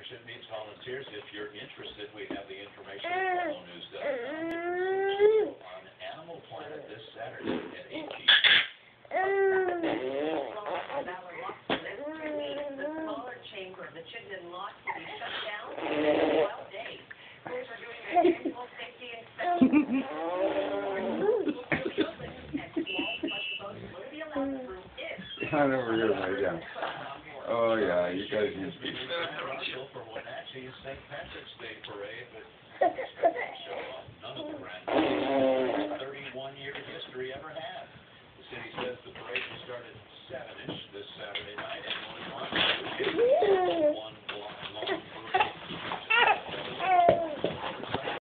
partnership needs volunteers. If you're interested, we have the information at VIDEO0040 on Animal Planet this Saturday at 8 p.m. The smaller chamber, the chicken lot to be shut down for 12 days. Crews are doing their annual safety inspection. I never hear my down. Oh yeah, you guys need to be. For Wenatchee's St. Patrick's Day parade, but expected to show off none of the grand.